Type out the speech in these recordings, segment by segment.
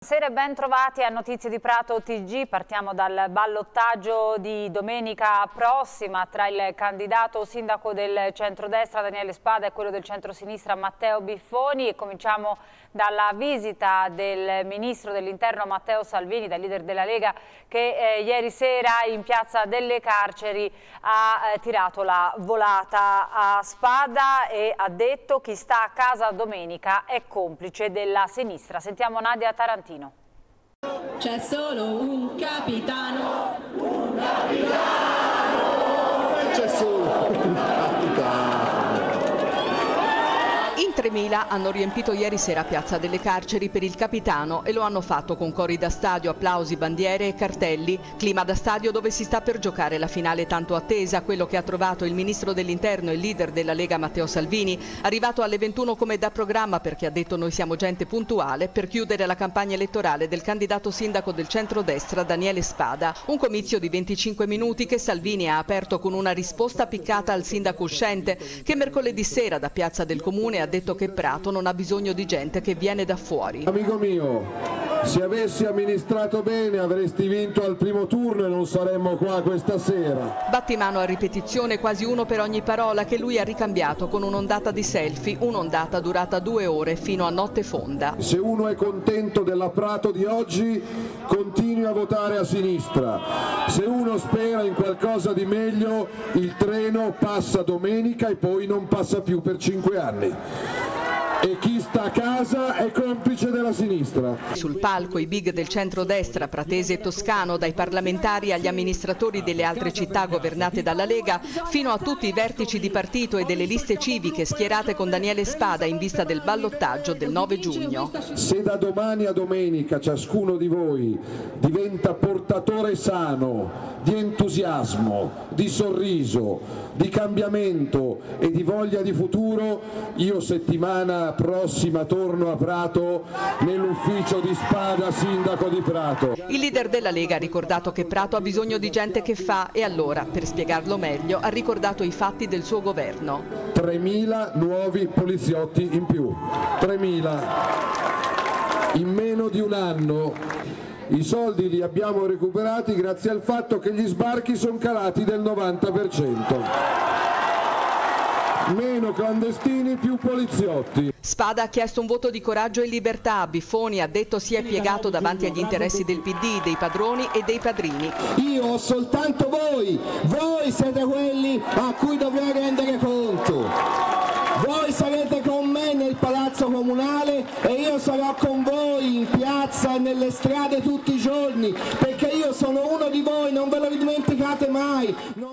Buonasera e ben trovati a Notizie di Prato TG. Partiamo dal ballottaggio di domenica prossima tra il candidato sindaco del centrodestra Daniele Spada e quello del centrosinistra Matteo Biffoni, e cominciamo dalla visita del ministro dell'Interno Matteo Salvini, dal leader della Lega, che ieri sera in piazza delle Carceri ha tirato la volata a Spada e ha detto: chi sta a casa domenica è complice della sinistra. Sentiamo Nadia Tarantino. C'è solo un capitano. Un capitano! C'è solo un capitano! In 3.000 hanno riempito ieri sera Piazza delle Carceri per il capitano e lo hanno fatto con cori da stadio, applausi, bandiere e cartelli. Clima da stadio dove si sta per giocare la finale tanto attesa, quello che ha trovato il ministro dell'Interno e il leader della Lega Matteo Salvini, arrivato alle 21 come da programma perché ha detto: noi siamo gente puntuale, per chiudere la campagna elettorale del candidato sindaco del centrodestra Daniele Spada. Un comizio di 25 minuti che Salvini ha aperto con una risposta piccata al sindaco uscente, che mercoledì sera da Piazza del Comune ha detto che Prato non ha bisogno di gente che viene da fuori. Amico mio, se avessi amministrato bene avresti vinto al primo turno e non saremmo qua questa sera. Battimano a ripetizione, quasi uno per ogni parola, che lui ha ricambiato con un'ondata di selfie, un'ondata durata 2 ore fino a notte fonda. Se uno è contento della Prato di oggi, continui a votare a sinistra. Se uno spera in qualcosa di meglio, il treno passa domenica e poi non passa più per 5 anni. E chi sta a casa è complice della sinistra. Sul palco i big del centrodestra, pratese e toscano, dai parlamentari agli amministratori delle altre città governate dalla Lega, fino a tutti i vertici di partito e delle liste civiche schierate con Daniele Spada in vista del ballottaggio del 9 giugno. Se da domani a domenica ciascuno di voi diventa portatore sano di entusiasmo, di sorriso, di cambiamento e di voglia di futuro, io settimana prossima torno a Prato nell'ufficio di Spada, sindaco di Prato. Il leader della Lega ha ricordato che Prato ha bisogno di gente che fa e allora, per spiegarlo meglio, ha ricordato i fatti del suo governo. 3.000 nuovi poliziotti in più, 3.000 in meno di un anno. I soldi li abbiamo recuperati grazie al fatto che gli sbarchi sono calati del 90%. Meno clandestini, più poliziotti. Spada ha chiesto un voto di coraggio e libertà. Biffoni ha detto si è piegato davanti agli interessi del PD, dei padroni e dei padrini. Io ho soltanto voi siete quelli a cui dovrei rendere conto. Voi sarete con me nel palazzo comunale e io sarò con voi in piazza e nelle strade tutti i giorni, perché io sono uno di voi, non ve lo dimenticate mai.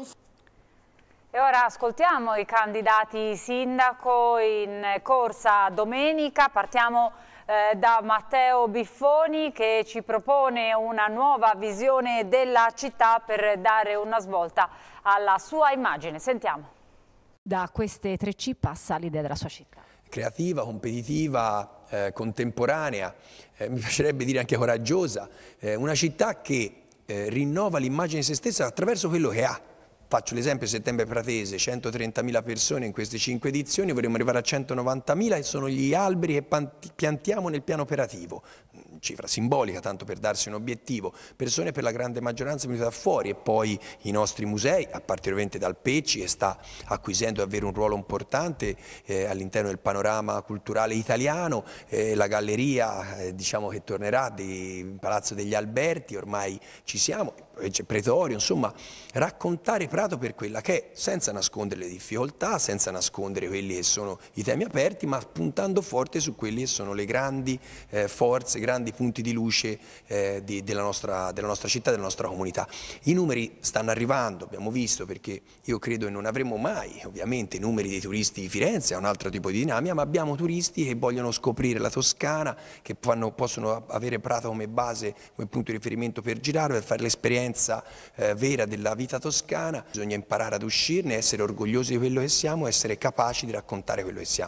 E ora ascoltiamo i candidati sindaco in corsa domenica. Partiamo da Matteo Biffoni, che ci propone una nuova visione della città per dare una svolta alla sua immagine. Sentiamo. Da queste 3C passa l'idea della sua città. Creativa, competitiva, contemporanea, mi piacerebbe dire anche coraggiosa, una città che rinnova l'immagine di se stessa attraverso quello che ha. Faccio l'esempio Settembre Pratese, 130.000 persone in queste 5 edizioni, vorremmo arrivare a 190.000 e sono gli alberi che piantiamo nel piano operativo. Cifra simbolica, tanto per darsi un obiettivo. Persone per la grande maggioranza venute da fuori, e poi i nostri musei, a partire ovviamente dal Pecci, che sta acquisendo davvero un ruolo importante all'interno del panorama culturale italiano, la galleria diciamo che tornerà di Palazzo degli Alberti, ormai ci siamo, Pretorio, insomma raccontare Prato per quella che è, senza nascondere le difficoltà, senza nascondere quelli che sono i temi aperti, ma puntando forte su quelli che sono le grandi forze, grandi punti di luce della nostra città, della nostra comunità. I numeri stanno arrivando, abbiamo visto, perché io credo che non avremo mai ovviamente i numeri dei turisti di Firenze, è un altro tipo di dinamica, ma abbiamo turisti che vogliono scoprire la Toscana, che possono avere Prato come base, come punto di riferimento per girare, per fare l'esperienza vera della vita toscana. Bisogna imparare ad uscirne, essere orgogliosi di quello che siamo, essere capaci di raccontare quello che siamo.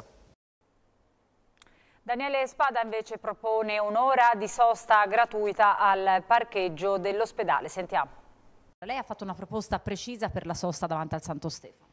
Daniele Spada invece propone un'ora di sosta gratuita al parcheggio dell'ospedale. Sentiamo. Lei ha fatto una proposta precisa per la sosta davanti al Santo Stefano.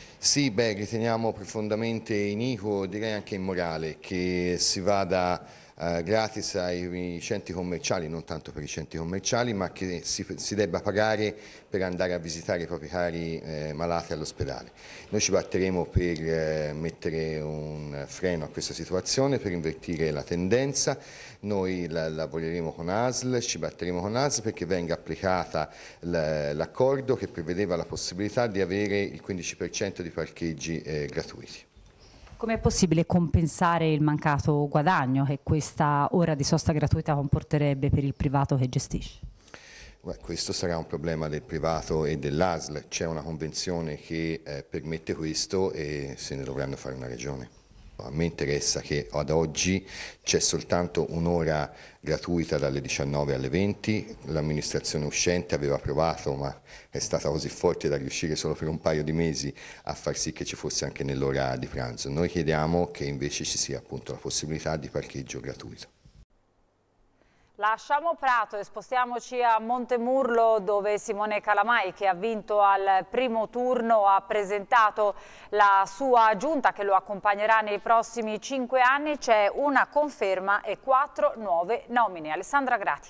Sì, riteniamo profondamente iniquo, direi anche immorale, che si vada gratis ai centri commerciali, non tanto per i centri commerciali, ma che si debba pagare per andare a visitare i propri cari malati all'ospedale. Noi ci batteremo per mettere un freno a questa situazione, per invertire la tendenza. Noi lavoreremo con ASL, ci batteremo con ASL perché venga applicata l'accordo che prevedeva la possibilità di avere il 15% di parcheggi gratuiti. Come è possibile compensare il mancato guadagno che questa ora di sosta gratuita comporterebbe per il privato che gestisce? Questo sarà un problema del privato e dell'ASL, c'è una convenzione che permette questo e se ne dovranno fare una ragione. A me interessa che ad oggi c'è soltanto un'ora gratuita dalle 19 alle 20, l'amministrazione uscente aveva provato ma è stata così forte da riuscire solo per un paio di mesi a far sì che ci fosse anche nell'ora di pranzo. Noi chiediamo che invece ci sia appunto la possibilità di parcheggio gratuito. Lasciamo Prato e spostiamoci a Montemurlo, dove Simone Calamai, che ha vinto al primo turno, ha presentato la sua giunta che lo accompagnerà nei prossimi 5 anni. C'è una conferma e 4 nuove nomine. Alessandra Grati.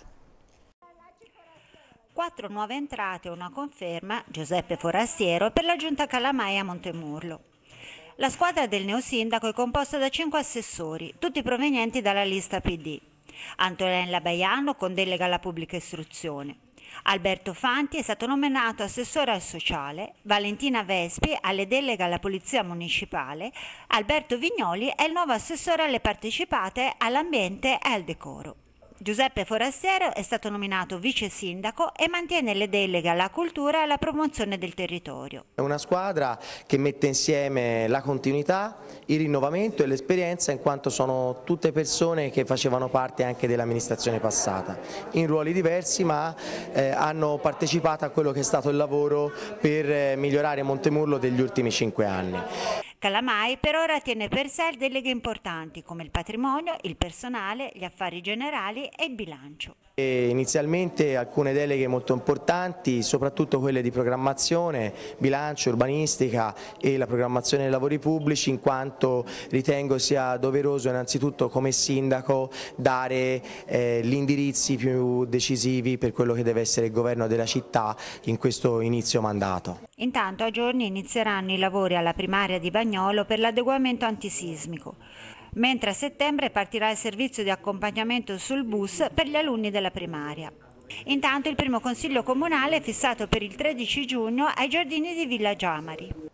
4 nuove entrate e una conferma, Giuseppe Forastiero, per la giunta Calamai a Montemurlo. La squadra del neosindaco è composta da 5 assessori, tutti provenienti dalla lista PD. Antonella Baiano con delega alla pubblica istruzione. Alberto Fanti è stato nominato assessore al sociale, Valentina Vespi alle deleghe alla polizia municipale, Alberto Vignoli è il nuovo assessore alle partecipate, all'ambiente e al decoro. Giuseppe Forastiero è stato nominato vice sindaco e mantiene le deleghe alla cultura e alla promozione del territorio. È una squadra che mette insieme la continuità, il rinnovamento e l'esperienza, in quanto sono tutte persone che facevano parte anche dell'amministrazione passata, in ruoli diversi, ma hanno partecipato a quello che è stato il lavoro per migliorare Montemurlo degli ultimi 5 anni. Calamai per ora tiene per sé deleghe importanti come il patrimonio, il personale, gli affari generali e il bilancio. Inizialmente alcune deleghe molto importanti, soprattutto quelle di programmazione, bilancio, urbanistica e la programmazione dei lavori pubblici, in quanto ritengo sia doveroso innanzitutto come sindaco dare gli indirizzi più decisivi per quello che deve essere il governo della città in questo inizio mandato. Intanto a giorni inizieranno i lavori alla primaria di Bagnolo per l'adeguamento antisismico, mentre a settembre partirà il servizio di accompagnamento sul bus per gli alunni della primaria. Intanto il primo consiglio comunale è fissato per il 13 giugno ai giardini di Villa Giamari.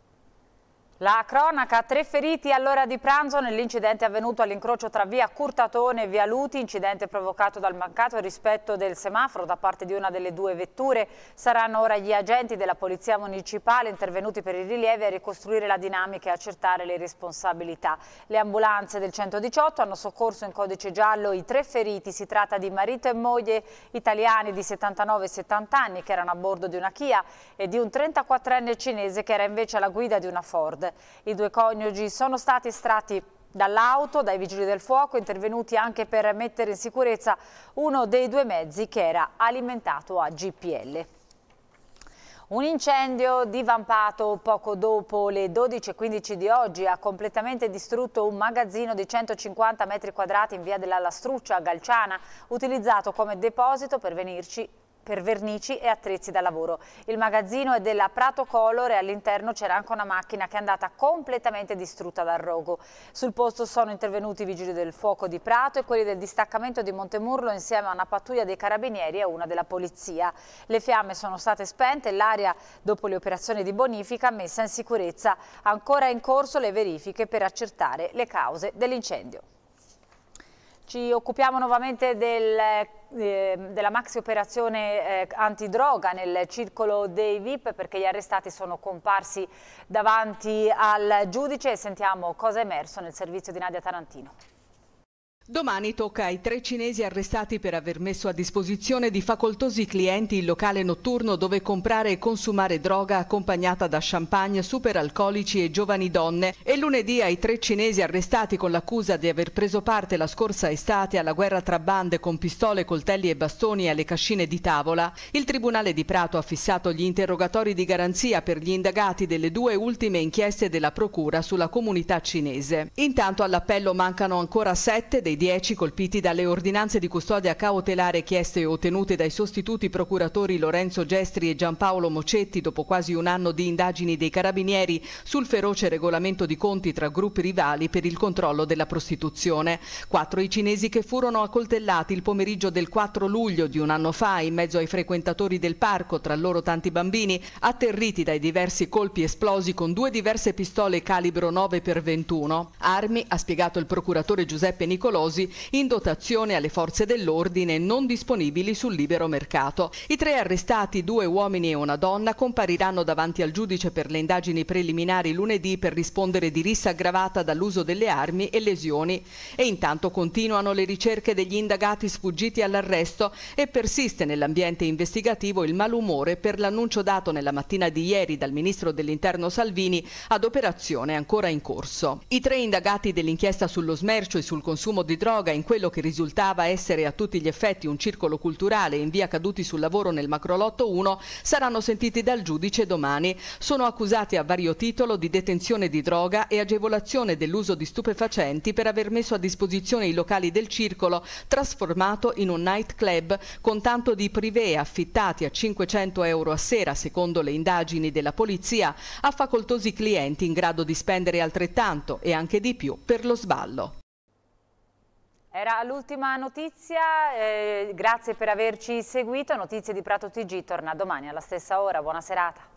La cronaca, 3 feriti all'ora di pranzo nell'incidente avvenuto all'incrocio tra via Curtatone e via Luti, incidente provocato dal mancato rispetto del semaforo da parte di una delle 2 vetture. Saranno ora gli agenti della Polizia Municipale intervenuti per i rilievi a ricostruire la dinamica e accertare le responsabilità. Le ambulanze del 118 hanno soccorso in codice giallo i 3 feriti. Si tratta di marito e moglie italiani di 79 e 70 anni che erano a bordo di una Kia e di un 34enne cinese che era invece alla guida di una Ford. I 2 coniugi sono stati estratti dall'auto dai vigili del fuoco, intervenuti anche per mettere in sicurezza uno dei 2 mezzi che era alimentato a GPL. Un incendio divampato poco dopo le 12:15 di oggi ha completamente distrutto un magazzino di 150 metri quadrati in via della Lastruccia a Galciana, utilizzato come deposito per vernici e attrezzi da lavoro. Il magazzino è della Prato Color e all'interno c'era anche una macchina che è andata completamente distrutta dal rogo. Sul posto sono intervenuti i vigili del fuoco di Prato e quelli del distaccamento di Montemurlo insieme a una pattuglia dei carabinieri e una della polizia. Le fiamme sono state spente e l'area, dopo le operazioni di bonifica, messa in sicurezza. Ancora in corso le verifiche per accertare le cause dell'incendio. Ci occupiamo nuovamente della maxi operazione antidroga nel circolo dei VIP, perché gli arrestati sono comparsi davanti al giudice e sentiamo cosa è emerso nel servizio di Nadia Tarantino. Domani tocca ai 3 cinesi arrestati per aver messo a disposizione di facoltosi clienti il locale notturno dove comprare e consumare droga accompagnata da champagne, superalcolici e giovani donne, e lunedì ai 3 cinesi arrestati con l'accusa di aver preso parte la scorsa estate alla guerra tra bande con pistole, coltelli e bastoni alle cascine di tavola. Il Tribunale di Prato ha fissato gli interrogatori di garanzia per gli indagati delle 2 ultime inchieste della Procura sulla comunità cinese. Intanto all'appello mancano ancora 7 dei dei 10 colpiti dalle ordinanze di custodia cautelare chieste e ottenute dai sostituti procuratori Lorenzo Gestri e Giampaolo Mocetti dopo quasi un anno di indagini dei carabinieri sul feroce regolamento di conti tra gruppi rivali per il controllo della prostituzione. 4 i cinesi che furono accoltellati il pomeriggio del 4 luglio di un anno fa in mezzo ai frequentatori del parco, tra loro tanti bambini, atterriti dai diversi colpi esplosi con 2 diverse pistole calibro 9x21. Armi, ha spiegato il procuratore Giuseppe Nicolosi, in dotazione alle forze dell'ordine non disponibili sul libero mercato. I 3 arrestati, 2 uomini e una donna, compariranno davanti al giudice per le indagini preliminari lunedì per rispondere di rissa aggravata dall'uso delle armi e lesioni. E intanto continuano le ricerche degli indagati sfuggiti all'arresto e persiste nell'ambiente investigativo il malumore per l'annuncio dato nella mattina di ieri dal ministro dell'Interno Salvini ad operazione ancora in corso. I 3 indagati dell'inchiesta sullo smercio e sul consumo di droga in quello che risultava essere a tutti gli effetti un circolo culturale in via Caduti sul Lavoro nel Macrolotto 1 saranno sentiti dal giudice domani. Sono accusati a vario titolo di detenzione di droga e agevolazione dell'uso di stupefacenti per aver messo a disposizione i locali del circolo, trasformato in un nightclub con tanto di privé affittati a 500 euro a sera, secondo le indagini della polizia, a facoltosi clienti in grado di spendere altrettanto e anche di più per lo sballo. Era l'ultima notizia, grazie per averci seguito. Notizie di Prato TG torna domani alla stessa ora, buona serata.